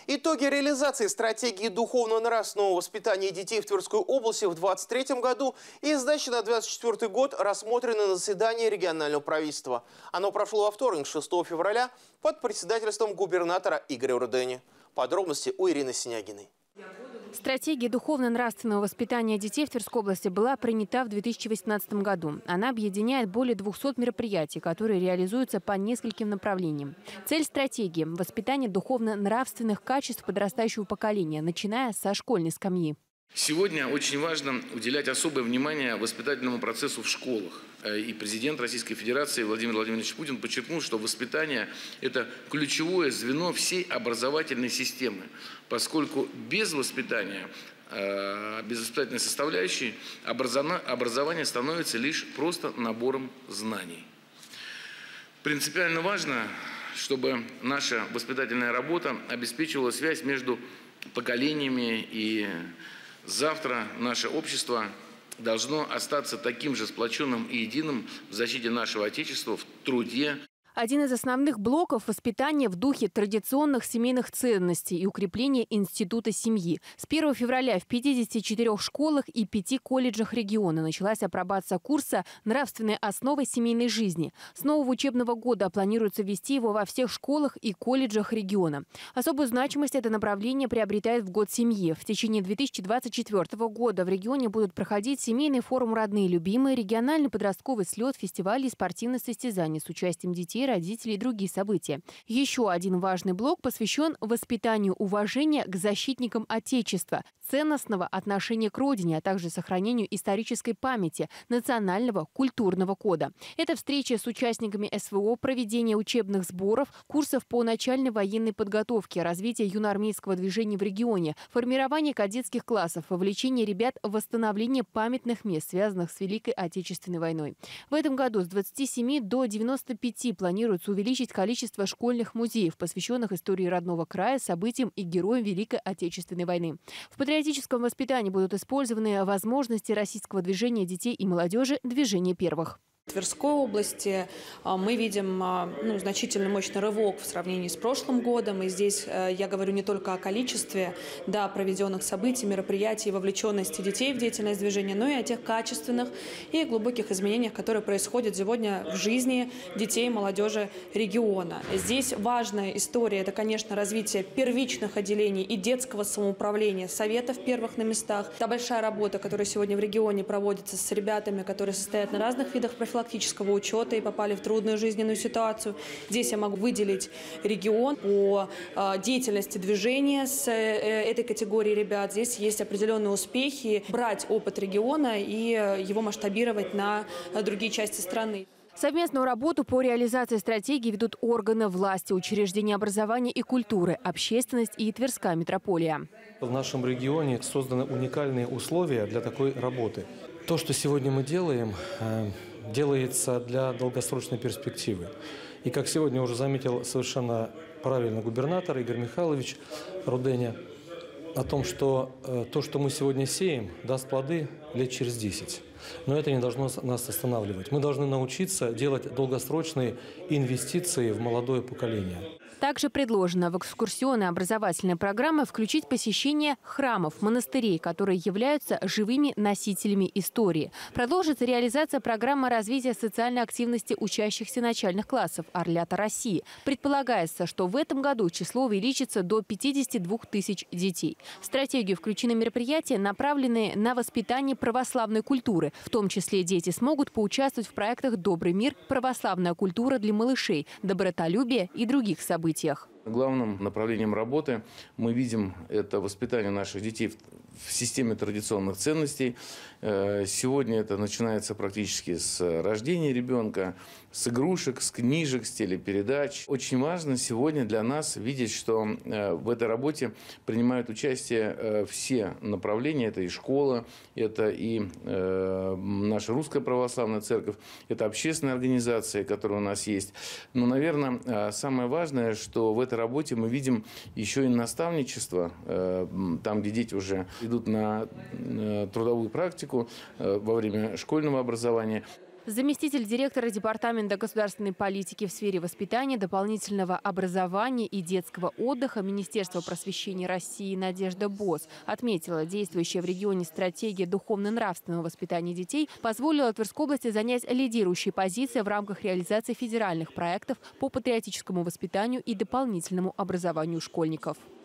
Итоги реализации стратегии духовно-нравственного воспитания детей в Тверской области в 2023 году и сдачи на 2024 год рассмотрены на заседании регионального правительства. Оно прошло во вторник, 6 февраля, под председательством губернатора Игоря Рудени. Подробности у Ирины Синягиной. Стратегия духовно-нравственного воспитания детей в Тверской области была принята в 2018 году. Она объединяет более 200 мероприятий, которые реализуются по нескольким направлениям. Цель стратегии – воспитание духовно-нравственных качеств подрастающего поколения, начиная со школьной скамьи. Сегодня очень важно уделять особое внимание воспитательному процессу в школах. И президент Российской Федерации Владимир Владимирович Путин подчеркнул, что воспитание – это ключевое звено всей образовательной системы, поскольку без воспитания, без воспитательной составляющей образование становится лишь просто набором знаний. Принципиально важно, чтобы наша воспитательная работа обеспечивала связь между поколениями, и завтра наше общество должно остаться таким же сплоченным и единым в защите нашего Отечества, в труде. Один из основных блоков – воспитания в духе традиционных семейных ценностей и укрепления института семьи. С 1 февраля в 54 школах и 5 колледжах региона началась апробация курса «Нравственные основы семейной жизни». С нового учебного года планируется ввести его во всех школах и колледжах региона. Особую значимость это направление приобретает в год семьи. В течение 2024 года в регионе будут проходить семейный форум «Родные и любимые», региональный подростковый слет, фестивали и спортивные состязания с участием детей, родителей и другие события. Еще один важный блок посвящен воспитанию уважения к защитникам Отечества, ценностного отношения к родине, а также сохранению исторической памяти, национального культурного кода. Это встречи с участниками СВО, проведение учебных сборов, курсов по начальной военной подготовке, развитие юноармейского движения в регионе, формирование кадетских классов, вовлечение ребят в восстановление памятных мест, связанных с Великой Отечественной войной. В этом году с 27 до 95 планируется увеличить количество школьных музеев, посвященных истории родного края, событиям и героям Великой Отечественной войны. В патриотическом воспитании будут использованы возможности российского движения детей и молодежи «Движение первых». В Тверской области мы видим значительный мощный рывок в сравнении с прошлым годом. И здесь я говорю не только о количестве проведенных событий, мероприятий, вовлеченности детей в деятельность движения, но и о тех качественных и глубоких изменениях, которые происходят сегодня в жизни детей и молодежи региона. Здесь важная история – это, конечно, развитие первичных отделений и детского самоуправления, советов первых на местах. Та большая работа, которая сегодня в регионе проводится с ребятами, которые состоят на разных видах профилактического учета и попали в трудную жизненную ситуацию. Здесь я могу выделить регион по деятельности движения с этой категорией ребят. Здесь есть определенные успехи. Брать опыт региона и его масштабировать на другие части страны. Совместную работу по реализации стратегии ведут органы власти, учреждения образования и культуры, общественность и Тверская метрополия. В нашем регионе созданы уникальные условия для такой работы. То, что сегодня мы делаем, делается для долгосрочной перспективы. И как сегодня уже заметил совершенно правильно губернатор Игорь Михайлович Руденя, о том, что то, что мы сегодня сеем, даст плоды лет через 10. Но это не должно нас останавливать. Мы должны научиться делать долгосрочные инвестиции в молодое поколение. Также предложено в экскурсионные образовательные программы включить посещение храмов, монастырей, которые являются живыми носителями истории. Продолжится реализация программы развития социальной активности учащихся начальных классов «Орлята России». Предполагается, что в этом году число увеличится до 52 тысяч детей. В стратегию включены мероприятия, направленные на воспитание православной культуры. В том числе дети смогут поучаствовать в проектах «Добрый мир», «Православная культура для малышей», «Добротолюбие» и других событиях. Главным направлением работы мы видим это воспитание наших детей в системе традиционных ценностей. Сегодня это начинается практически с рождения ребенка, с игрушек, с книжек, с телепередач. Очень важно сегодня для нас видеть, что в этой работе принимают участие все направления. Это и школа, это и наша Русская Православная Церковь, это общественные организации, которые у нас есть. Но, наверное, самое важное, что в этой работе мы видим еще и наставничество, там, где дети уже идут на трудовую практику во время школьного образования. Заместитель директора Департамента государственной политики в сфере воспитания, дополнительного образования и детского отдыха Министерства просвещения России Надежда Босс отметила, действующая в регионе стратегия духовно-нравственного воспитания детей позволила Тверской области занять лидирующие позиции в рамках реализации федеральных проектов по патриотическому воспитанию и дополнительному образованию школьников.